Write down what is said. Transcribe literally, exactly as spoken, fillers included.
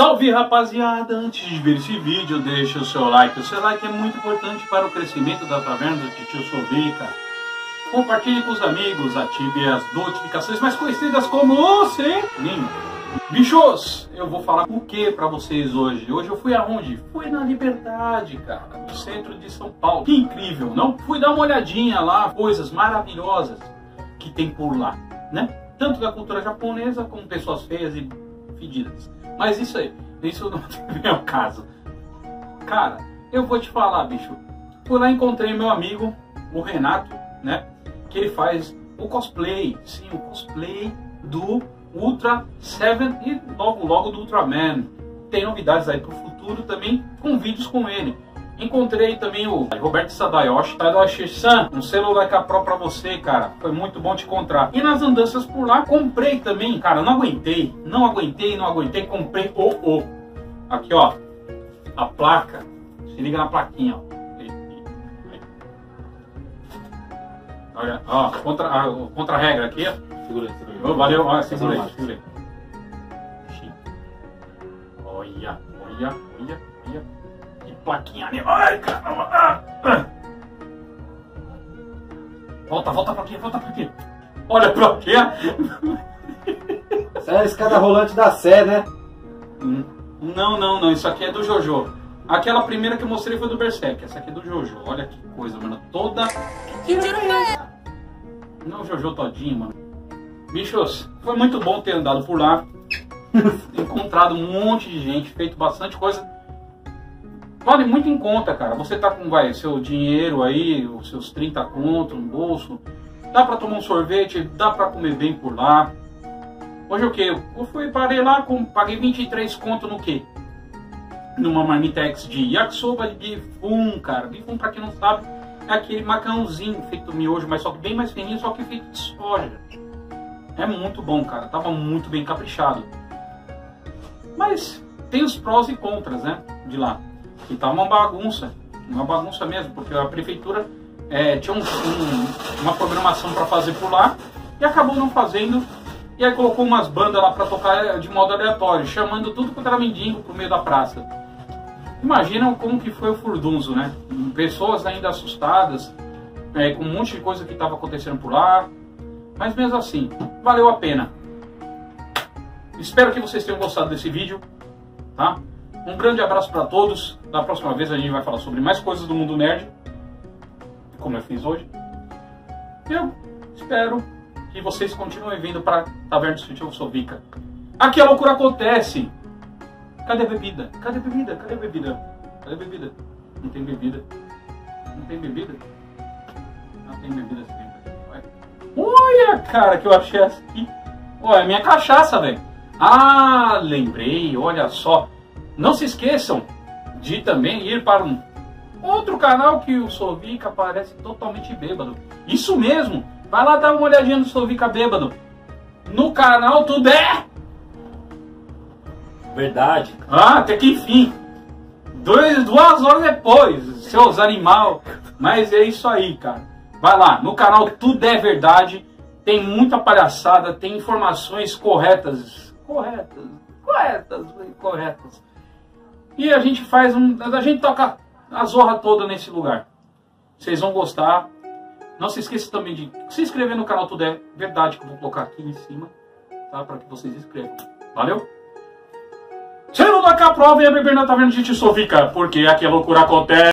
Salve, rapaziada! Antes de ver esse vídeo, deixa o seu like. O seu like é muito importante para o crescimento da Taverna do Titio Sovica. Compartilhe com os amigos, ative as notificações mais conhecidas como o sininho. Bichos, eu vou falar o que para vocês hoje? Hoje eu fui aonde? Fui na Liberdade, cara, no centro de São Paulo. Que incrível, não? Fui dar uma olhadinha lá, coisas maravilhosas que tem por lá, né? Tanto da cultura japonesa como pessoas feias e fedidas. Mas isso aí, isso não é o caso. Cara, eu vou te falar, bicho. Por lá encontrei meu amigo, o Renato, né? Que ele faz o cosplay, sim, o cosplay do Ultra Seven e logo logo do Ultraman. Tem novidades aí pro futuro também, com vídeos com ele. Encontrei também o Roberto Sadayoshi, Tadayoshi-san, um celular K Pro pra você, cara. Foi muito bom te encontrar. E nas andanças por lá, comprei também, cara, não aguentei, não aguentei, não aguentei, comprei o o. Aqui, ó, a placa. Se liga na plaquinha, ó. Olha, ó, contra a contra regra aqui, ó. Segura aí, segura aí. Oh, valeu, ó, segura aí, segura aí. Olha, olha, olha, olha. Que plaquinha ali. Ai, caramba. Ah, ah. Volta, volta a plaquinha, volta a plaquinha. Olha a plaquinha. Essa é a escada rolante da Sé, né? Não, não, não. Isso aqui é do Jojo. Aquela primeira que eu mostrei foi do Berserk. Essa aqui é do Jojo. Olha que coisa, mano. Toda... Não, o Jojo todinho, mano. Bichos, foi muito bom ter andado por lá. Encontrado um monte de gente, feito bastante coisa. Vale muito em conta, cara. Você tá com, vai, seu dinheiro aí, os seus trinta conto no bolso. Dá pra tomar um sorvete, dá pra comer bem por lá. Hoje o que? Eu fui, parei lá, com, paguei vinte e três conto no quê? Numa marmitex de yakisoba de bifum, cara. Bifum, pra quem não sabe, é aquele macarrãozinho feito miojo, mas só que bem mais fininho, só que feito de soja. É muito bom, cara. Tava muito bem caprichado. Mas tem os prós e contras, né? De lá. E tá uma bagunça. Uma bagunça mesmo, porque a prefeitura é, tinha um, um, uma programação para fazer por lá e acabou não fazendo. E aí colocou umas bandas lá para tocar de modo aleatório, chamando tudo quanto era mendigo pro meio da praça. Imaginam como que foi o furdunço, né? Pessoas ainda assustadas, é, com um monte de coisa que estava acontecendo por lá. Mas mesmo assim, valeu a pena. Espero que vocês tenham gostado desse vídeo, tá? Um grande abraço para todos. Da próxima vez a gente vai falar sobre mais coisas do mundo nerd, como eu fiz hoje. Eu espero que vocês continuem vindo para Taverna do Titio Sovica. Aqui a loucura acontece. Cadê a bebida? Cadê a bebida? Cadê a bebida? Cadê a bebida? Não tem bebida. Não tem bebida? Não tem bebida. Olha, cara, que eu achei aqui. Olha, é minha cachaça, velho. Ah, lembrei, olha só. Não se esqueçam de também ir para um outro canal que o Sovica aparece totalmente bêbado. Isso mesmo, vai lá dar uma olhadinha no Sovica bêbado. No canal tudo é... Verdade. Ah, até que enfim. Dois, duas horas depois, seus animal. Mas é isso aí, cara. Vai lá, no canal Tudo é Verdade. Tem muita palhaçada, tem informações corretas. Corretas, corretas, corretas. E a gente faz um... A gente toca a zorra toda nesse lugar. Vocês vão gostar. Não se esqueça também de se inscrever no canal Tudo é Verdade, que eu vou colocar aqui em cima, tá? Para que vocês se inscrevam. Valeu? Celular K Pro, venha beber na Taverna do Titio Sovica, porque aqui a loucura acontece.